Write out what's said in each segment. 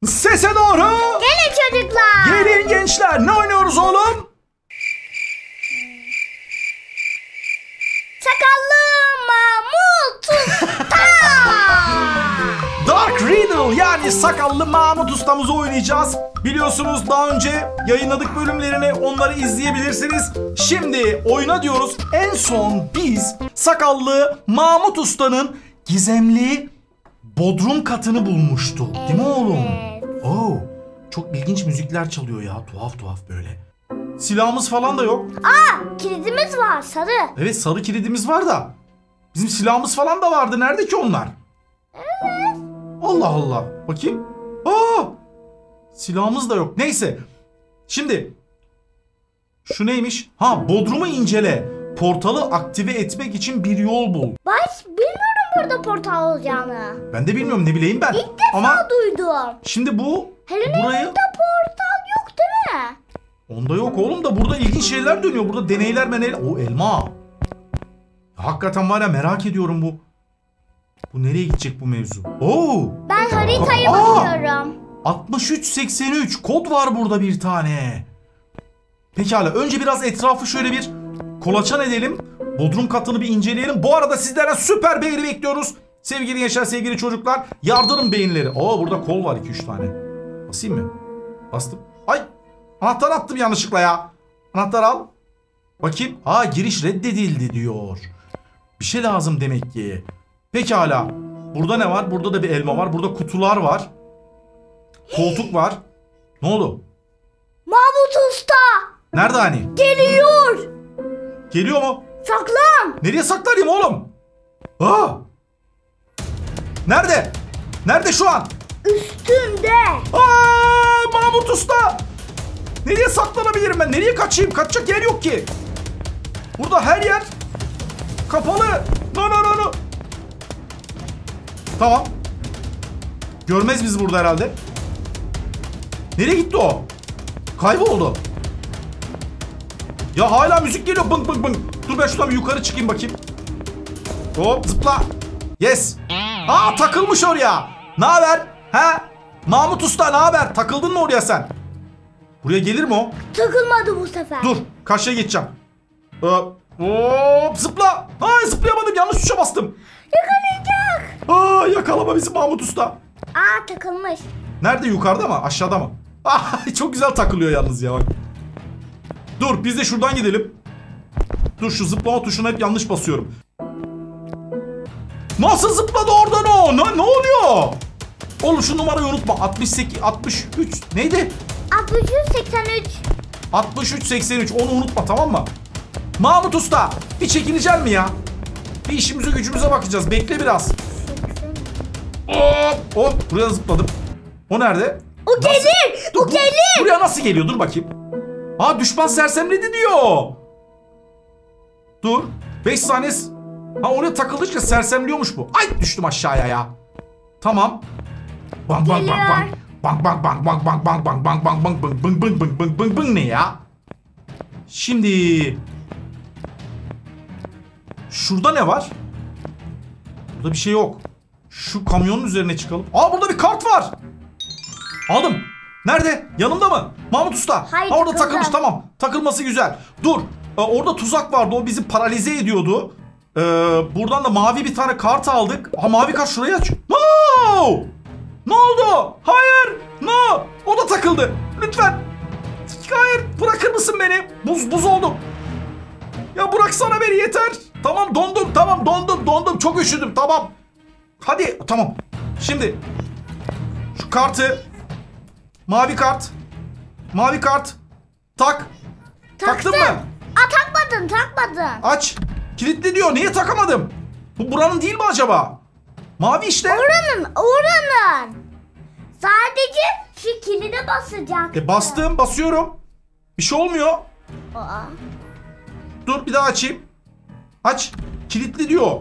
Sese doğru. Gelin çocuklar. Gelin gençler. Ne oynuyoruz oğlum? Sakallı Mahmut Usta. Dark Riddle yani sakallı Mahmut ustamızı oynayacağız. Biliyorsunuz daha önce yayınladık bölümlerini, onları izleyebilirsiniz. Şimdi oyuna diyoruz. En son biz sakallı Mahmut ustanın gizemli bodrum katını bulmuştuk. Değil mi oğlum? Oo, çok ilginç müzikler çalıyor ya. Tuhaf tuhaf böyle. Silahımız falan da yok. Kilidimiz var sarı. Evet, sarı kilidimiz var da bizim silahımız falan da vardı. Nerede ki onlar? Evet. Allah Allah. Bakayım. Silahımız da yok. Neyse. Şimdi şu neymiş? Bodrumu incele. Portalı aktive etmek için bir yol bul. Ben hiç bilmiyorum burada portal olacağını. Ben de bilmiyorum, ne bileyim ben. İlk defa Ama duydum. şimdi Helen'in burayı... burada portal yok değil mi? Onda yok oğlum, da burada ilginç şeyler dönüyor. Burada deneyler meneyler. O elma. Hakikaten var ya, merak ediyorum bu. Bu nereye gidecek bu mevzu? Ben haritaya bakıyorum. 6383 kod var burada bir tane. Pekala, önce biraz etrafı şöyle bir kolaçan edelim. Bodrum katını bir inceleyelim. Bu arada sizlerden süper beğeni bekliyoruz. Sevgili gençler, sevgili çocuklar, yardırın beğenileri. Burada kol var 2-3 tane. Basayım mı? Bastım. Ay! Anahtar attım yanlışlıkla ya. Anahtar al. Bakayım. Giriş reddedildi diyor. Bir şey lazım demek ki. Pekala. Burada ne var? Burada da bir elma var. Burada kutular var. Koltuk var. Ne oldu? Mahmut Usta. Nerede hani? Geliyor. Geliyor mu? Saklan. Nereye saklanayım oğlum? Nerede? Nerede şu an? Üstünde. Mahmut Usta. Nereye saklanabilirim ben? Nereye kaçayım? Kaçacak yer yok ki. Burada her yer kapalı. No. Tamam. Görmez bizi burada herhalde. Nereye gitti o? Kayboldu. Ya hala müzik geliyor. Bıng bıng bıng. Dur ben şuradan bir yukarı çıkayım bakayım. Hop, zıpla. Yes. Takılmış oraya. Ne haber? Mahmut Usta, ne haber? Takıldın mı oraya sen? Buraya gelir mi o? Takılmadı bu sefer. Dur, karşıya geçeceğim. Hop, zıpla. Zıplayamadım, yanlış tuşa bastım. Yakalayacak. Yakalama bizi Mahmut Usta. Takılmış. Nerede, yukarıda mı, aşağıda mı? Çok güzel takılıyor yalnız ya bak. Dur, biz de şuradan gidelim. Dur, şu zıplama tuşuna hep yanlış basıyorum. Nasıl zıpladı oradan o? Ne oluyor? Oğlum şu numarayı unutma. 68, 63 neydi? 6383. 6383, onu unutma, tamam mı? Mahmut Usta, bir çekilecek mi ya? Bir işimize gücümüze bakacağız. Bekle biraz. Hop, buraya zıpladım. O nerede? O gelir. O gelir. Buraya nasıl geliyor? Dur bakayım. Düşman sersemledi diyor. Dur. 5 saniye. Oraya takıldıkça sersemliyormuş bu. Ay, düştüm aşağıya ya. Tamam. Bang bang bang bang. Bang bang bang bang bang bang bang bang bang bang bang bang bang bang bang bang bang ne ya? Şimdi şurada ne var? Burada bir şey yok. Şu kamyonun üzerine çıkalım. Burada bir kart var. Aldım. Nerede? Yanımda mı? Mahmut Usta. Hayır, Orada takılmış, takıldı. tamam. Takılması güzel. Dur. Orada tuzak vardı. O bizi paralize ediyordu. Buradan da mavi bir tane kart aldık. Mavi kart şurayı aç. No! Ne oldu? Hayır. No. O da takıldı. Lütfen. Hayır. Bırakır mısın beni? Buz oldum. Ya bıraksana beni, yeter. Tamam, dondum. Tamam, dondum. Çok üşüdüm. Tamam. Hadi. Tamam. Şimdi şu kartı, mavi kart. Tak. Taktın mı? Takmadın. Aç. Kilitli diyor. Niye takamadım? Bu buranın değil mi acaba? Mavi işte. Oranın. Sadece şu kilide basacak. Basıyorum. Bir şey olmuyor. Dur, bir daha açayım. Aç. Kilitli diyor.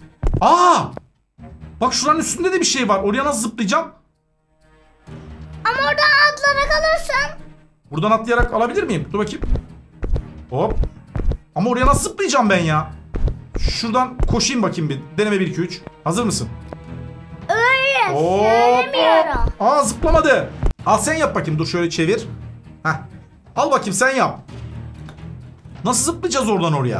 Bak şuranın üstünde de bir şey var. Oraya nasıl zıplayacağım? Ama oradan atlarak alırsın. Buradan atlayarak alabilir miyim? Dur bakayım. Hop. Ama oraya nasıl zıplayacağım ben ya? Şuradan koşayım bakayım bir. Deneme 1 2 3. Hazır mısın? Öyle. söylemiyorum. Aa, zıplamadı. Al sen yap bakayım. Dur şöyle çevir. Heh. Al bakayım sen yap. Nasıl zıplayacağız oradan oraya?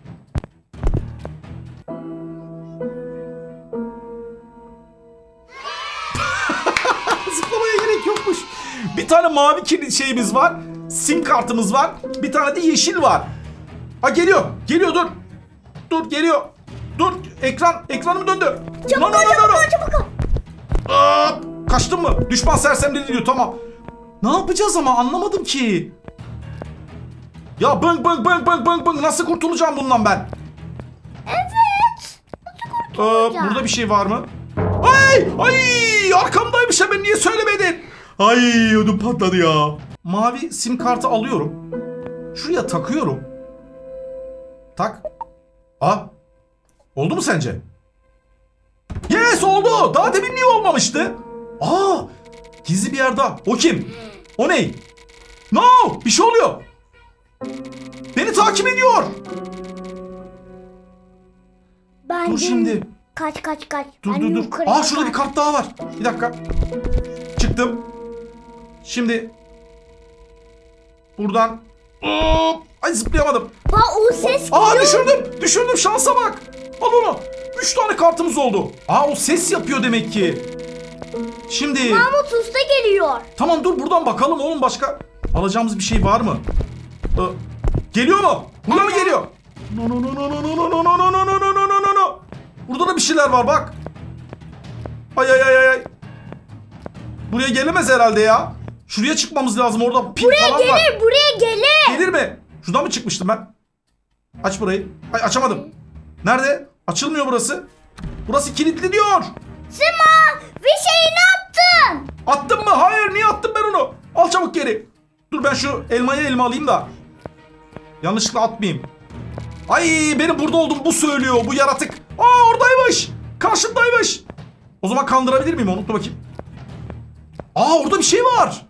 Zıplamaya gerek yokmuş. Bir tane mavi kilit şeyimiz var. Sim kartımız var. Bir tane de yeşil var. Ha, geliyor. Geliyor, dur. Dur, geliyor. Dur, ekranım döndü. Çabuk ol, çabuk ol. Aa, kaçtın mı? Düşman sersemledi diyor, tamam. Ne yapacağız ama anlamadım ki. Ya bıng bıng bıng bıng bıng bıng, nasıl kurtulacağım bundan ben? Evet. Nasıl kurtulacağım? Burada bir şey var mı? Ay arkamdaymış, hemen niye söylemedin? Ay ödüm patladı ya. Mavi sim kartı alıyorum. Şuraya takıyorum. Tak. Oldu mu sence? Yes, oldu. Daha demin niye olmamıştı? Gizli bir yerde. O kim? O ne? No, bir şey oluyor. Beni takip ediyor. Bence... Dur şimdi. Kaç. Dur. Şurada bir kart daha var. Bir dakika. Çıktım. Şimdi buradan ay, zıplayamadım. O ses geliyor. Düşürdüm, şansa bak. Al onu. 3 tane kartımız oldu. O ses yapıyor demek ki. Şimdi Mahmut Usta geliyor. tamam, dur buradan bakalım oğlum, başka alacağımız bir şey var mı? Geliyor mu? Burada mı geliyor? No. Burada da bir şeyler var bak. Ay. Buraya gelemez herhalde ya. Şuraya çıkmamız lazım, orada pil falan var. Buraya gelir. Gelir mi? Şuradan mı çıkmıştım ben? Aç burayı. Ay, açamadım. Nerede? Açılmıyor burası. Burası kilitli diyor. Sima, bir şeyini attın. Attım mı? Hayır, niye attım ben onu? Al çabuk geri. Dur ben şu elma alayım da. Yanlışlıkla atmayayım. Ay, benim burada olduğumu bu söylüyor, bu yaratık. Oradaymış. Karşımdaymış. O zaman kandırabilir miyim onu? Dur bakayım. Orada bir şey var.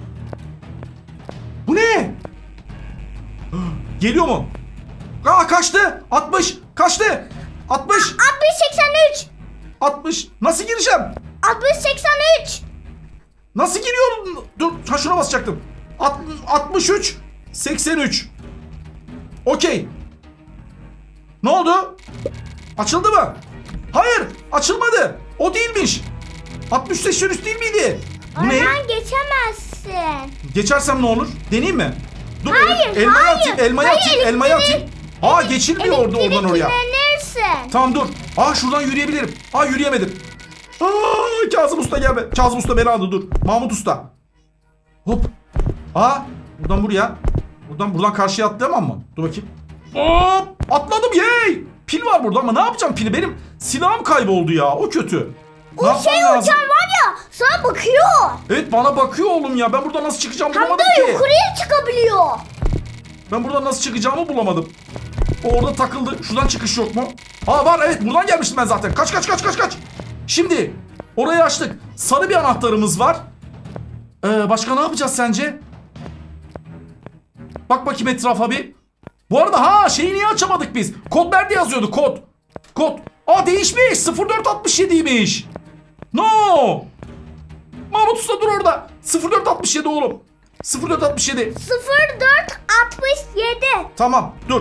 Bu ne? Geliyor mu? Kaçtı. 60. Kaçtı. 60. 60-83. 60. Nasıl gireceğim? 60-83. Nasıl giriyorum? Dur, şuna basacaktım. 63. 83. Okey. Ne oldu? Açıldı mı? Hayır, açılmadı. O değilmiş. 63 değil miydi? Bu ne? Oradan geçemezsin. Geçersem ne olur? Deneyeyim mi? Dur, Hayır, elmayı atayım. Geçilmiyor oradan oraya. Elektriklenirsin. Tamam, dur. Şuradan yürüyebilirim. Yürüyemedim. Kazım Usta gelme. Kazım Usta beni aldı, dur. Mahmut Usta. Hop. Buradan buraya. Buradan karşıya atlayamam mı? Dur bakayım. Hop. Atladım, yey. Pil var burada ama ne yapacağım pili? Benim silahım kayboldu ya. O kötü. O uçan var ya, sana bakıyor. Evet, bana bakıyor oğlum ya. Ben buradan nasıl çıkacağımı Hem bulamadım de ki. yukarıya çıkabiliyor. Ben buradan nasıl çıkacağımı bulamadım. O orada takıldı. Şuradan çıkış yok mu? Var, evet, buradan gelmiştim ben zaten. Kaç. Şimdi orayı açtık. Sarı bir anahtarımız var. Başka ne yapacağız sence? Bak bakayım etrafa bir. Bu arada şeyi niye açamadık biz? Kod nerede yazıyordu, kod? Değişmiş. 0467'ymiş. No. Mahmut Usta dur orada. 0467 oğlum. 0467. 0467. Tamam, dur.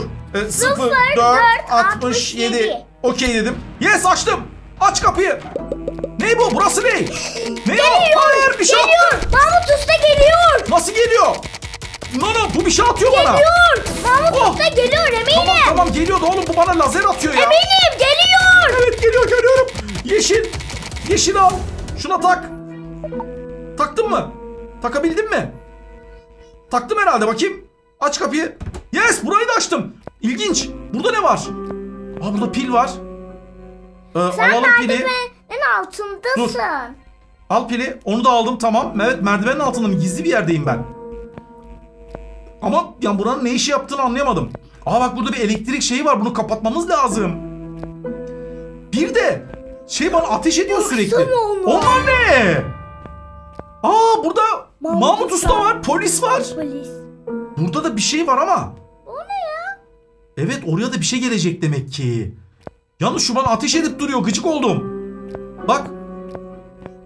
0467. Okey dedim. Yes, açtım. Aç kapıyı. Ne bu? Burası ne? Ne Geliyor. Hayır, bir şey attı. Mahmut Usta geliyor. Nasıl geliyor? No, bu bir şey atıyor bana. Geliyor. Mahmut Usta geliyor, eminim. Tamam, geliyordu oğlum, bu bana lazer atıyor ya. Eminim geliyor. Evet, geliyorum. Yeşil al. Şuna tak. Taktın mı? Takabildin mi? Taktım herhalde, bakayım. Aç kapıyı. Yes, burayı da açtım. İlginç. Burada ne var? Burada pil var. Sen alalım pili. merdivenin altındasın. Dur. Al pili. Onu da aldım, tamam. Evet, merdivenin altındayım. Gizli bir yerdeyim ben. Ama ya buranın ne işi yaptığını anlayamadım. Bak, burada bir elektrik şeyi var. Bunu kapatmamız lazım. Bir de bana ateş ediyor sürekli. Onlar ne? Burada Mahmut Usta var. Polis var. Burada da bir şey var ama. O ne ya? Evet, oraya da bir şey gelecek demek ki. Yalnız şu bana ateş edip duruyor. Gıcık oldum. Bak.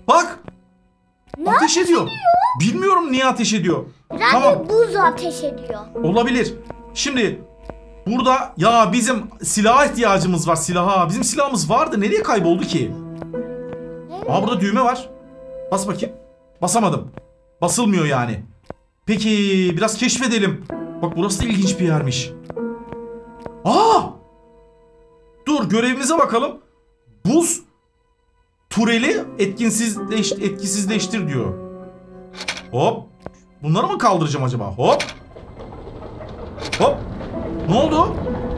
Bak. Ateş ediyor. Bilmiyorum niye ateş ediyor. Herhalde Tamam. buz ateş ediyor. Olabilir. Şimdi burada ya bizim silaha ihtiyacımız var, silaha. Bizim silahımız vardı. Nereye kayboldu ki? Aa, burada düğme var. Bas bakayım. Basamadım. Basılmıyor yani. Peki biraz keşfedelim. Bak burası da ilginç bir yermiş. Aa! Dur görevimize bakalım. Buz tureli etkisizleştir diyor. Hop. Bunları mı kaldıracağım acaba? Hop. Hop. Ne oldu?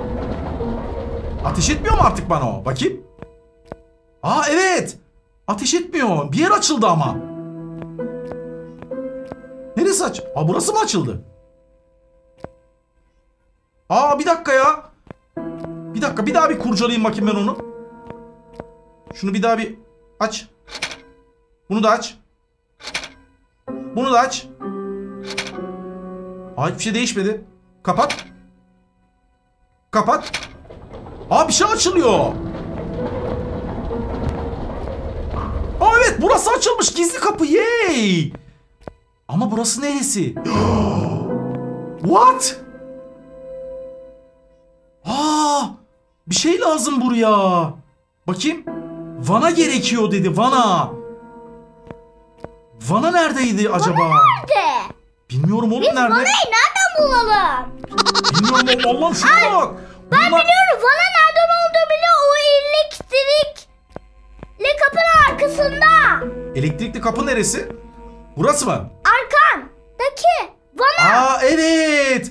Ateş etmiyor mu artık bana o? Bakayım. Aa evet. Ateş etmiyor. Bir yer açıldı ama. Neresi aç? Aa burası mı açıldı? Aa bir dakika ya. Bir dakika bir daha bir kurcalayayım bakayım ben onu. Şunu bir daha bir aç. Bunu da aç. Bunu da aç. Aa hiçbir şey değişmedi. Kapat. Kapat. Aa bir şey açılıyor. Aa evet burası açılmış, gizli kapı. Yay. Ama burası neresi? What? Aa bir şey lazım buraya. Bakayım. Vana gerekiyor dedi, vana. Vana neredeydi acaba? Nerede? Bilmiyorum oğlum, Biz nerede? vanayı nereden bulalım? Bilmiyorum oğlum, Allah'ım şuna bak. Ben Bunlar- biliyorum, vana nereden olduğunu biliyor. O elektrikli kapının arkasında. Elektrikli kapı neresi? Burası mı? Arkandaki vana. Aa evet.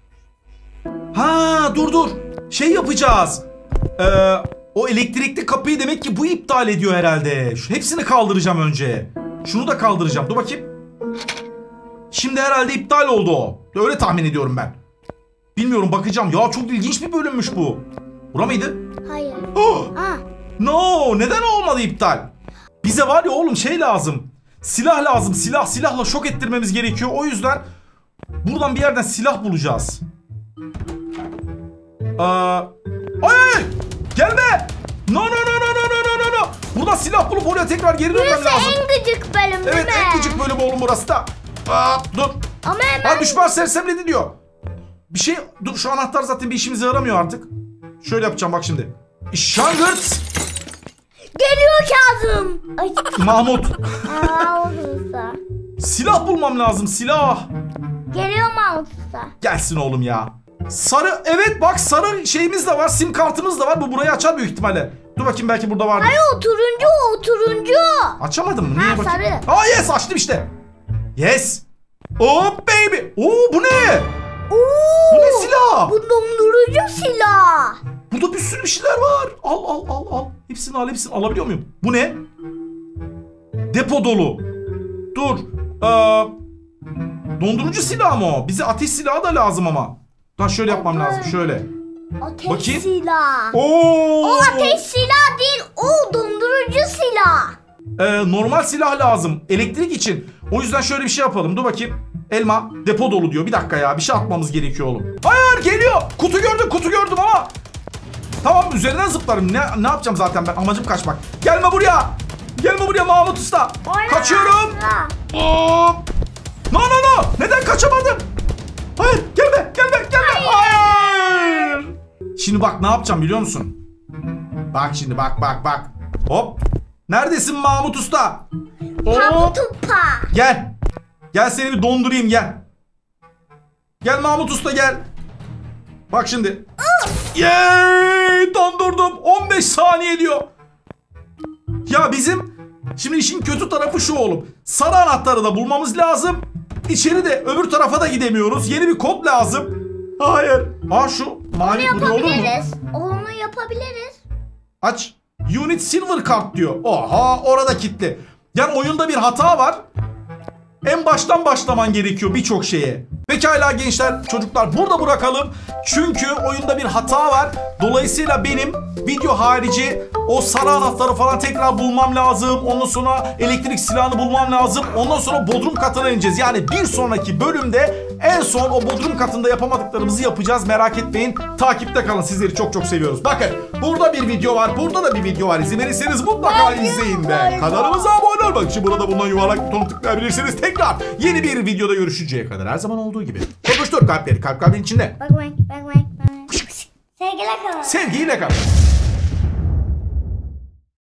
Ha dur. Şey yapacağız. O elektrikli kapıyı demek ki bu iptal ediyor herhalde. Hepsini kaldıracağım önce. Şunu da kaldıracağım. Dur bakayım. Şimdi herhalde iptal oldu o. Öyle tahmin ediyorum ben. Bilmiyorum, bakacağım. Ya çok ilginç bir bölümmüş bu. Bura mıydı? Hayır. Oh! Ah. No, neden olmadı iptal? Bize var ya oğlum şey lazım. Silah lazım. Silahla şok ettirmemiz gerekiyor. O yüzden buradan bir yerden silah bulacağız. Ay! Gelme! No. Buradan silah bulup oraya tekrar geri dönmem Burası lazım. en gıcık bölüm değil Evet, mi? en küçük bölüm oğlum burası da. Dur. Ama hemen Ha, düşman sersemledi diyor. Bir şey, dur şu anahtar zaten bir işimize yaramıyor artık. Şöyle yapacağım bak şimdi. Şangırt. geliyor Kazım. Ay. Mahmut. Mahmut'sa. Silah bulmam lazım, silah. Geliyor Mahmut'sa. Gelsin oğlum ya. Sarı, evet bak sarı şeyimiz de var, sim kartımız da var. Bu burayı açar büyük ihtimalle. Dur bakayım, belki burada vardır. Hayır, o turuncu. Açamadım mı? Niye Ha, bakayım? sarı. Aa yes, açtım işte. Yes. Oh baby. Oo bu ne? Oo, Bu ne silah? bu dondurucu silah. Burada bir sürü bir şeyler var. Al. Hepsini alabiliyor muyum? Bu ne? Depo dolu. Dur. Dondurucu silah mı o? Bize ateş silahı da lazım ama. Lan şöyle yapmam lazım. Şöyle. Ateş Bakayım. silah. Oo. O ateş silah değil, o dondurucu silah. Normal silah lazım. Elektrik için. O yüzden şöyle bir şey yapalım. Dur bakayım. Elma. Depo dolu diyor. Bir dakika ya. Bir şey atmamız gerekiyor oğlum. Hayır geliyor. Kutu gördüm ama. Tamam, üzerinden zıplarım. Ne yapacağım zaten ben? Amacım kaçmak. Gelme buraya. Gelme buraya Mahmut Usta. Kaçıyorum. Hop. No. Neden kaçamadım? Hayır gelme. Hayır. Şimdi bak ne yapacağım biliyor musun? Bak şimdi bak. Hop. Neredesin Mahmut Usta? Hop. Tupa. Gel. Gel seni bir dondurayım gel. Gel Mahmut Usta gel. Bak şimdi. Yeee, dondurdum. 15 saniye diyor. Ya bizim şimdi işin kötü tarafı şu oğlum. Sarı anahtarı da bulmamız lazım. İçeri de öbür tarafa da gidemiyoruz. Yeni bir kod lazım. Hayır. Şu mavi buraya olur mu? Onu yapabiliriz. Aç. Unit Silver Card diyor. Oha, orada kilitli. Yani oyunda bir hata var. En baştan başlaman gerekiyor birçok şeye. Pekala gençler, çocuklar burada bırakalım. Çünkü oyunda bir hata var. Dolayısıyla benim video harici o sarı anahtarı falan tekrar bulmam lazım. Ondan sonra elektrik silahını bulmam lazım. Ondan sonra bodrum katına ineceğiz. Yani bir sonraki bölümde En son o bodrum katında yapamadıklarımızı yapacağız. Merak etmeyin. Takipte kalın. Sizleri çok çok seviyoruz. Bakın burada bir video var. Burada da bir video var. İzin verirseniz mutlaka izleyin de. Kanalımıza abone olmak için burada bulunan yuvarlak butonu tıklayabilirsiniz. Tekrar yeni bir videoda görüşünceye kadar her zaman olduğu gibi. Konuştur kalpleri. Kalp kalbin içinde. Bak. Sevgiyle kalın. Sevgiyle kalın.